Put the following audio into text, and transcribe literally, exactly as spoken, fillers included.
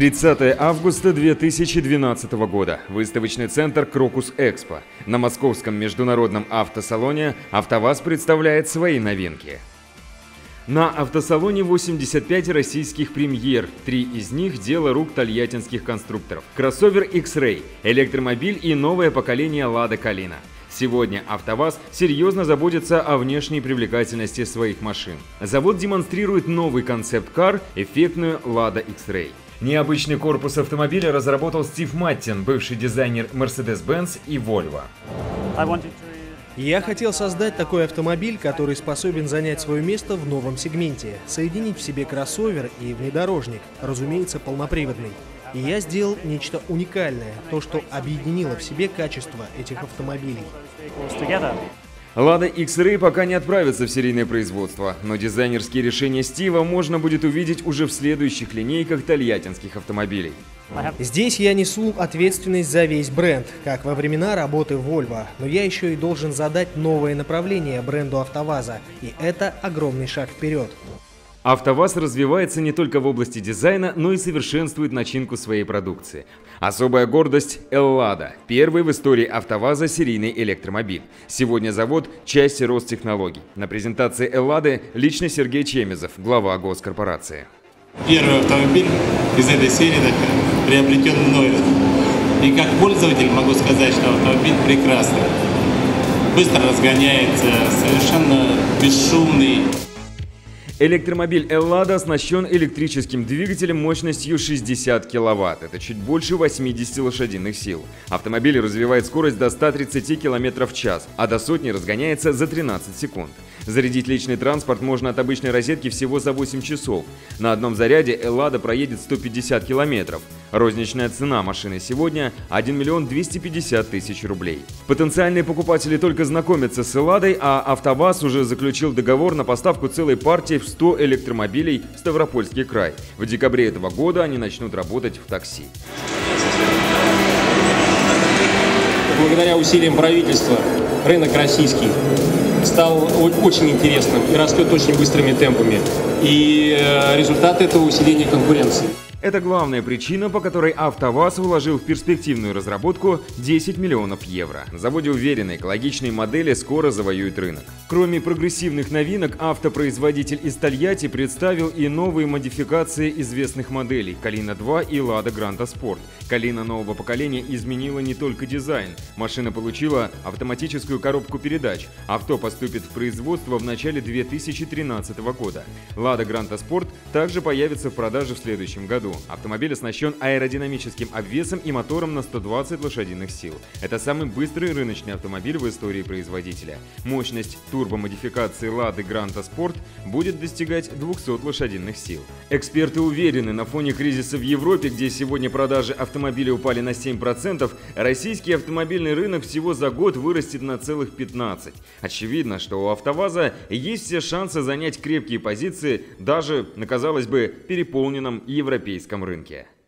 тридцатое августа две тысячи двенадцатого года. Выставочный центр «Крокус Экспо». На московском международном автосалоне «АвтоВАЗ» представляет свои новинки. На автосалоне восемьдесят пять российских премьер, три из них – дело рук тольяттинских конструкторов. Кроссовер X-Ray, электромобиль и новое поколение Lada Kalina. Сегодня АвтоВАЗ серьезно заботится о внешней привлекательности своих машин. Завод демонстрирует новый концепт-кар, эффектную Lada X-Ray. Необычный корпус автомобиля разработал Стив Маттин, бывший дизайнер Mercedes-Benz и Volvo. Я хотел создать такой автомобиль, который способен занять свое место в новом сегменте, соединить в себе кроссовер и внедорожник, разумеется, полноприводный. И я сделал нечто уникальное, то, что объединило в себе качество этих автомобилей. Lada X-Ray пока не отправится в серийное производство, но дизайнерские решения Стива можно будет увидеть уже в следующих линейках тольяттинских автомобилей. Здесь я несу ответственность за весь бренд, как во времена работы в Volvo, но я еще и должен задать новое направление бренду АвтоВАЗа, и это огромный шаг вперед. АвтоВАЗ развивается не только в области дизайна, но и совершенствует начинку своей продукции. Особая гордость – Эллада, первый в истории АвтоВАЗа серийный электромобиль. Сегодня завод – часть Ростехнологий. На презентации Эллады лично Сергей Чемезов, глава госкорпорации. Первый автомобиль из этой серии приобретен мною. И как пользователь могу сказать, что автомобиль прекрасный. Быстро разгоняется, совершенно бесшумный. Электромобиль Эллада оснащен электрическим двигателем мощностью шестьдесят киловатт. Это чуть больше восьмидесяти лошадиных сил. Автомобиль развивает скорость до ста тридцати километров в час, а до сотни разгоняется за тринадцать секунд. Зарядить личный транспорт можно от обычной розетки всего за восемь часов. На одном заряде Эллада проедет сто пятьдесят километров. Розничная цена машины сегодня – один миллион двести пятьдесят тысяч рублей. Потенциальные покупатели только знакомятся с Элладой, а АвтоВАЗ уже заключил договор на поставку целой партии в сто электромобилей в Ставропольский край. В декабре этого года они начнут работать в такси. Благодаря усилиям правительства рынок российский стал очень интересным и растет очень быстрыми темпами. И результат этого усиления конкуренции. Это главная причина, по которой АвтоВАЗ вложил в перспективную разработку десять миллионов евро. На заводе уверены, экологичные модели скоро завоюют рынок. Кроме прогрессивных новинок, автопроизводитель из Тольятти представил и новые модификации известных моделей Kalina два и Lada Granta Sport. Kalina нового поколения изменила не только дизайн. Машина получила автоматическую коробку передач. Авто поступит в производство в начале две тысячи тринадцатого года. Lada Granta Sport также появится в продаже в следующем году. Автомобиль оснащен аэродинамическим обвесом и мотором на сто двадцать лошадиных сил. Это самый быстрый рыночный автомобиль в истории производителя. Мощность турбомодификации Lada Granta Sport будет достигать двухсот лошадиных сил. Эксперты уверены, на фоне кризиса в Европе, где сегодня продажи автомобилей упали на семь процентов, российский автомобильный рынок всего за год вырастет на целых пятнадцать процентов. Очевидно, что у АвтоВАЗа есть все шансы занять крепкие позиции даже на, казалось бы, переполненном европейском рынке.